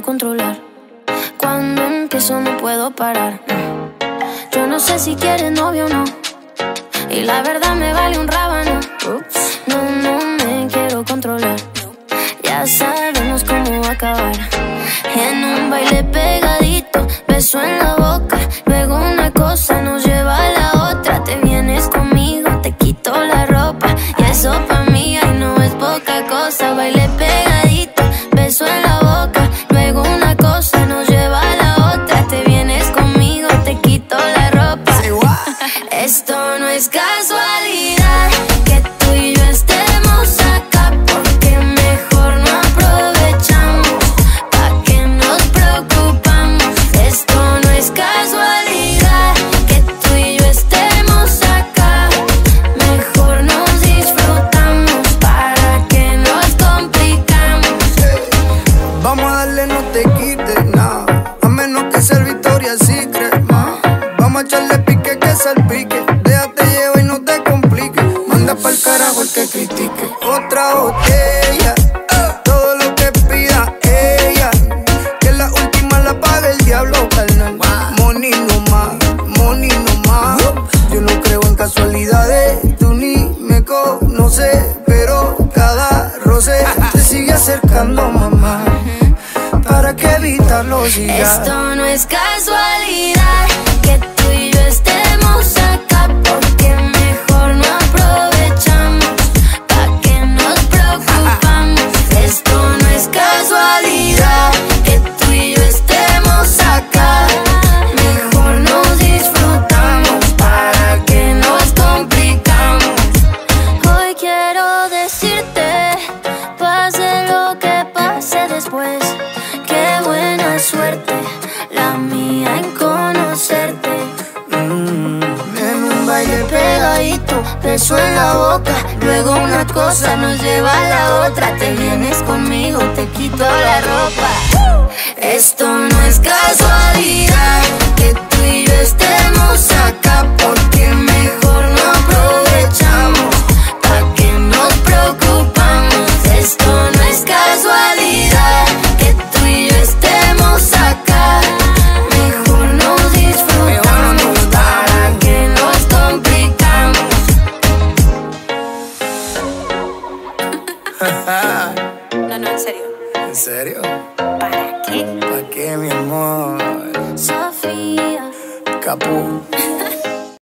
controlar. Cuando empiezo no puedo parar. Yo no sé si quieres novio o no, y la verdad me vale un rábano. No, no me quiero controlar. Ya sabemos cómo va a acabar. En un baile pegadito, beso en la boca, luego una cosa nos lleva a la otra. Te vienes conmigo, te quito la ropa, y eso pa' mí ay no es poca cosa. Baile pegadito, beso en la boca, luego una cosa nos lleva a la otra. Te vienes conmigo, te quito la ropa. Esto no es casualidad que tú y yo estemos acá, porque mejor no aprovechamos, pa' que nos preocupamos. Esto no es casualidad que tú y yo estemos acá, mejor nos disfrutamos, para que nos complicamos. Vamos a darle, no te quites nada, a menos que sea el Victoria's Secret, ma. Vamos a echarle pique que salpique, déjate llevar y no te compliques. Manda pa'l carajo el que critique. Otra botella, todo lo que pida ella, que la última la paga el diablo, carnal. Money no más, money no más. Yo no creo en casualidades, tú ni me conoces, pero cada roce te sigue acercando, mamá, para que evitarlo siga. Esto no es casualidad que tú y yo estemos acá, porque mejor no aprovechamos, pa' que nos preocupamos. Esto no es casualidad que tú y yo estemos acá, mejor nos disfrutamos, para que nos complicamos. Hoy quiero decirte, pase lo que pase después, qué buena suerte la mía en conocerte. En un baile Pegadito, beso en la boca, luego una cosa nos lleva a la otra. Te vienes conmigo, te quito la ropa. Esto no es casualidad que tú y yo estemos acá, porque mejor no aprovechamos, pa' que nos preocupamos. Esto no es casualidad que tú y yo estemos acá, mejor nos disfrutamos, para que nos complicamos. No, no, en serio. ¿En serio? ¿Para qué? ¿Para qué, mi amor? Sofía. Capú.